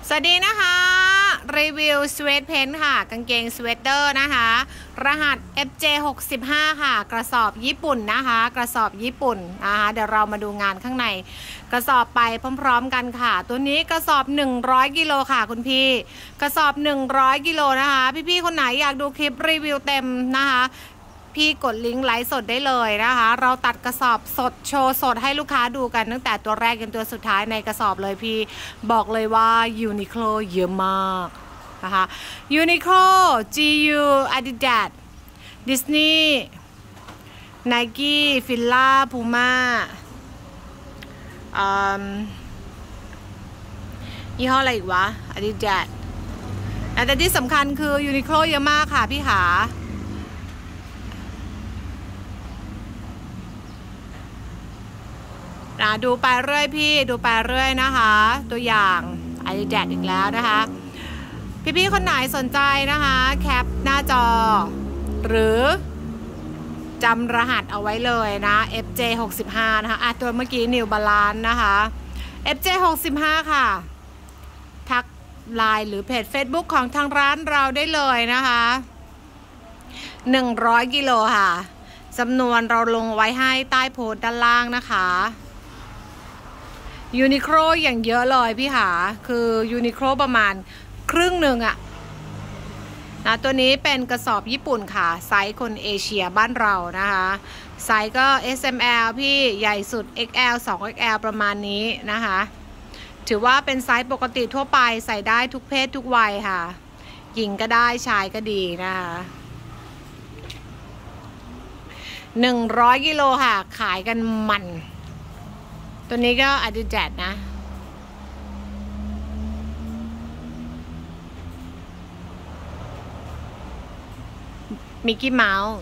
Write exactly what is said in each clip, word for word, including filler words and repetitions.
สวัสดีนะคะรีวิวสเวตเพนท์ค่ะกางเกงสเวตเตอร์นะคะรหัส เอฟ เจ หกสิบห้า ค่ะกระสอบญี่ปุ่นนะคะกระสอบญี่ปุ่นนะคะเดี๋ยวเรามาดูงานข้างในกระสอบไปพร้อมๆกันค่ะตัวนี้กระสอบหนึ่งร้อยกิโลค่ะคุณพี่กระสอบหนึ่งร้อยกิโลนะคะพี่ๆคนไหนอยากดูคลิปรีวิวเต็มนะคะพี่กดลิงก์ไลฟ์สดได้เลยนะคะเราตัดกระสอบสดโชว์สดให้ลูกค้าดูกันตั้งแต่ตัวแรกจนตัวสุดท้ายในกระสอบเลยพี่บอกเลยว่า Uniqlo เยอะมากนะคะ Uniqlo จี ยู Adidas Disney Nike Fila Puma อืมยี่ห้ออะไรอีกวะ Adidas แต่ที่สำคัญคือ Uniqlo เยอะมากค่ะพี่ขานะดูไปเรื่อยพี่ดูไปเรื่อยนะคะตัวอย่าง Adidas อีกแล้วนะคะพี่ๆคนไหนสนใจนะคะแคปหน้าจอหรือจำรหัสเอาไว้เลยนะ เอฟ เจ หกสิบห้า นะคะอ่ะตัวเมื่อกี้ New Balance นะคะ เอฟ เจ หกสิบห้า ค่ะทักไลน์หรือเพจ Facebook ของทางร้านเราได้เลยนะคะหนึ่งร้อยกิโลค่ะจำนวนเราลงไว้ให้ใต้โพสต์ด้านล่างนะคะยูนิโคลอย่างเยอะเลยพี่หาคือยูนิโคลประมาณครึ่งหนึ่งอะนะตัวนี้เป็นกระสอบญี่ปุ่นค่ะไซส์คนเอเชียบ้านเรานะคะไซส์ก็ เอส เอ็ม แอล พี่ใหญ่สุด เอ็กซ์ แอล สอง เอ็กซ์ แอล ประมาณนี้นะคะถือว่าเป็นไซส์ปกติทั่วไปใส่ได้ทุกเพศทุกวัยค่ะหญิงก็ได้ชายก็ดีนะคะหนึ่งร้อยกิโลค่ะขายกันมันตัวนี้ก็ Adidas นะมิกกี้เมาส์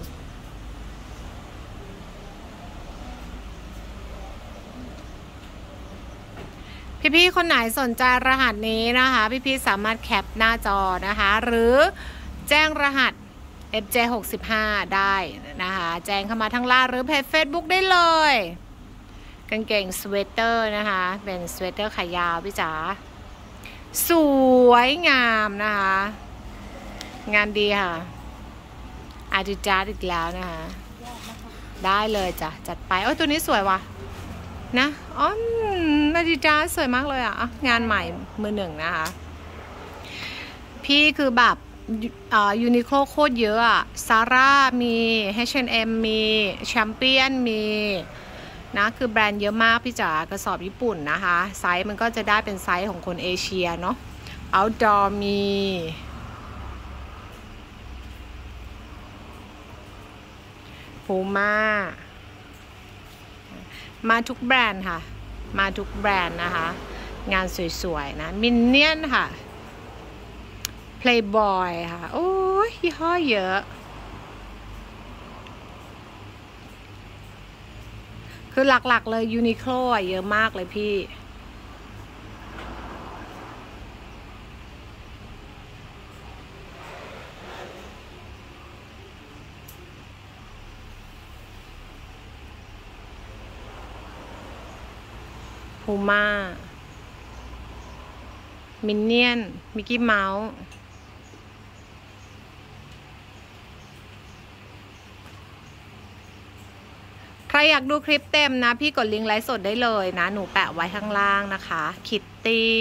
พี่ๆคนไหนสนใจรหัสนี้นะคะพี่ๆสามารถแคปหน้าจอนะคะหรือแจ้งรหัส เอฟ เจ หกสิบห้า ได้นะคะแจ้งเข้ามาทางไลน์หรือเพจ Facebook ได้เลยกางเกงสเวตเตอร์นะคะเป็นสเวตเตอร์ขายาวพี่จ๋าสวยงามนะคะงานดีค่ะอาดิดาสอีกแล้วนะคะได้เลยจ้ะจัดไปโอ้ตัวนี้สวยว่ะนะอ๋ออาดิดาสสวยมากเลยอ่ะงานใหม่มือหนึ่งนะคะพี่คือแบบอ่ายูนิโคลโคตรเยอะอ่ะซาร่ามี เอช แอนด์ เอ็ม มีแชมเปี้ยนมีนะคือแบรนด์เยอะมากพี่จ๋ากระสอบญี่ปุ่นนะคะไซส์มันก็จะได้เป็นไซส์ของคนเอเชียเนาะ outdoor มีพูม่ามาทุกแบรนด์ค่ะมาทุกแบรนด์นะคะงานสวยๆนะมินเนี่ยนค่ะ Playboy ค่ะโอ้ยยี่ห้อเยอะคือหลักๆเลยยูนิโคลเยอะมากเลยพี่พูม่ามินเนี่ยนมิกกี้เมาส์ใครอยากดูคลิปเต็มนะพี่กดลิงก์ไลฟ์สดได้เลยนะหนูแปะไว้ข้างล่างนะคะคิตตี้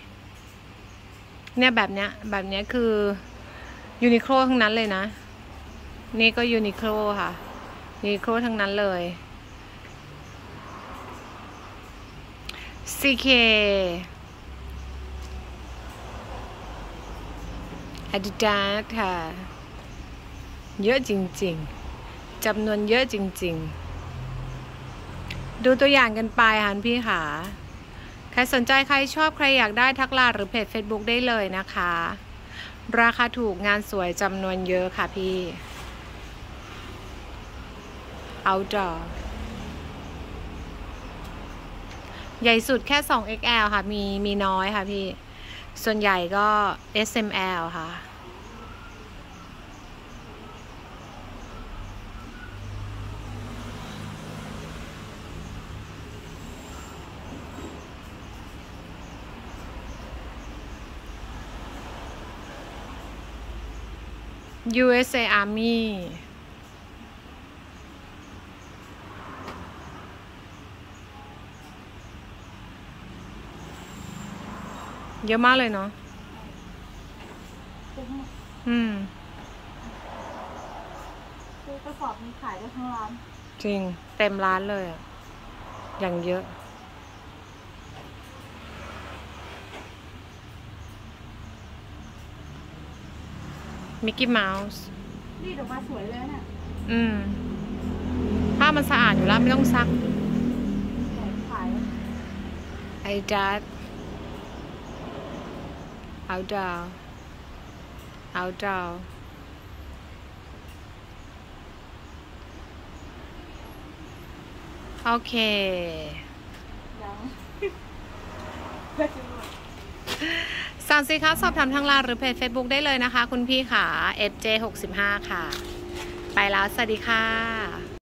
เนี่ยแบบเนี้ยแบบเนี้ยคือยูนิโคลทั้งนั้นเลยนะนี่ก็ยูนิโคลค่ะยูนิโคลทั้งนั้นเลย ซี เค Adidas ค่ะเยอะจริงๆจำนวนเยอะจริงๆดูตัวอย่างกันไปค่ะพี่ค่ะใครสนใจใครชอบใครอยากได้ทักไลน์หรือเพจ Facebook ได้เลยนะคะราคาถูกงานสวยจำนวนเยอะค่ะพี่ outdoor ใหญ่สุดแค่ สอง เอ็กซ์ แอล ค่ะมีมีน้อยค่ะพี่ส่วนใหญ่ก็ เอส เอ็ม แอล ค่ะยู เอส เอ Army เยอะมากเลยเนาะอืมซื้อกระสอบมีขายได้ทั้งร้านจริงเต็มร้านเลยอะอย่างเยอะมิกกี้เมาส์รีดออกมาสวยเลยเนี่ยอืมผ้ามันสะอาดอยู่แล้วไม่ต้องซักขายไอ้จัดเอาดาวเอาดาวโอเคยังสั่งสิคะสอบถามทางไลน์หรือเพจ Facebook ได้เลยนะคะคุณพี่ค่ะ เอฟ เจ หกสิบห้า ค่ะ ไปแล้วสวัสดีค่ะ